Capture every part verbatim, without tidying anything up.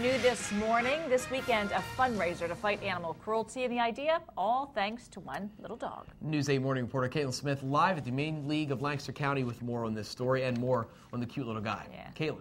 new this morning. This weekend, a fundraiser to fight animal cruelty, and the idea, all thanks to one little dog. News eight morning reporter Caitlin Smith live at the Humane League of Lancaster County with more on this story and more on the cute little guy. Yeah. Caitlin.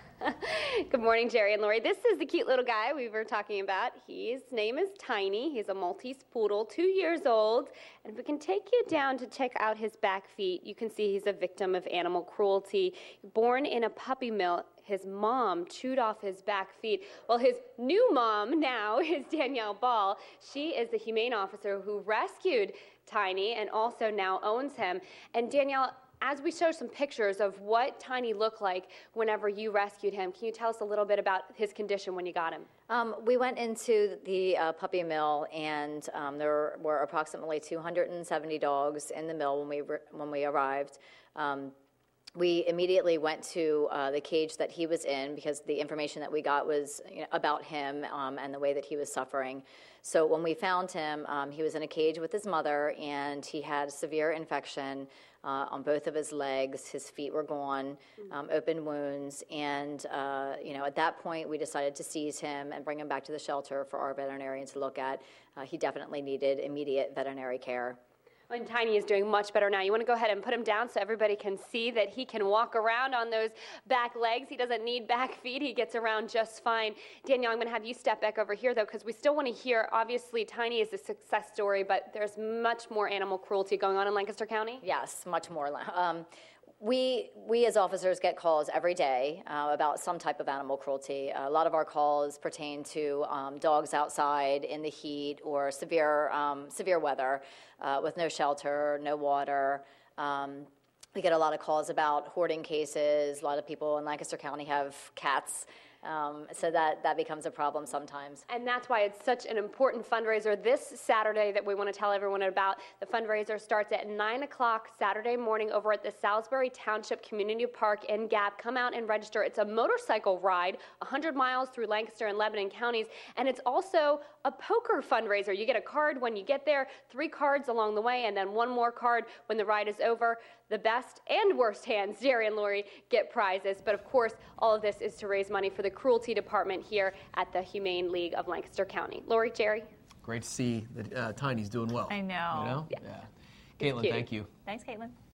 Good morning, Jerry and Lori. This is the cute little guy we were talking about. His name is Tiny. He's a Maltese poodle, two years old. And if we can take you down to check out his back feet, you can see he's a victim of animal cruelty. Born in a puppy mill, his mom chewed off his back feet. Well, his new mom now is Danielle Ball. She is the humane officer who rescued Tiny and also now owns him. And Danielle, as we show some pictures of what Tiny looked like whenever you rescued him, can you tell us a little bit about his condition when you got him? Um, we went into the uh, puppy mill, and um, there were approximately two hundred seventy dogs in the mill when we when we arrived. Um, we immediately went to uh, the cage that he was in because the information that we got was you know, about him um, and the way that he was suffering. So when we found him, um, he was in a cage with his mother, and he had severe infection uh, on both of his legs. His feet were gone, um, open wounds, and uh, you know, at that point, we decided to seize him and bring him back to the shelter for our veterinarian to look at. Uh, he definitely needed immediate veterinary care. And Tiny is doing much better now. You want to go ahead and put him down so everybody can see that he can walk around on those back legs. He doesn't need back feet. He gets around just fine. Danielle, I'm going to have you step back over here, though, because we still want to hear, obviously, Tiny is a success story, but there's much more animal cruelty going on in Lancaster County? Yes, much more. Um, We, we as officers get calls every day uh, about some type of animal cruelty. A lot of our calls pertain to um, dogs outside in the heat or severe, um, severe weather uh, with no shelter, no water. Um, we get a lot of calls about hoarding cases. A lot of people in Lancaster County have cats. Um, so that, that becomes a problem sometimes. And that's why it's such an important fundraiser this Saturday that we want to tell everyone about. The fundraiser starts at nine o'clock Saturday morning over at the Salisbury Township Community Park in Gap. Come out and register. It's a motorcycle ride, one hundred miles through Lancaster and Lebanon counties, and it's also a poker fundraiser. You get a card when you get there, three cards along the way, and then one more card when the ride is over. The best and worst hands, Jerry and Lori, get prizes. But of course, all of this is to raise money for the cruelty department here at the Humane League of Lancaster County. Lori, Jerry? Great to see that uh, Tiny's doing well. I know. You know? Yeah. Yeah. Caitlin, thank you. Thanks, Caitlin.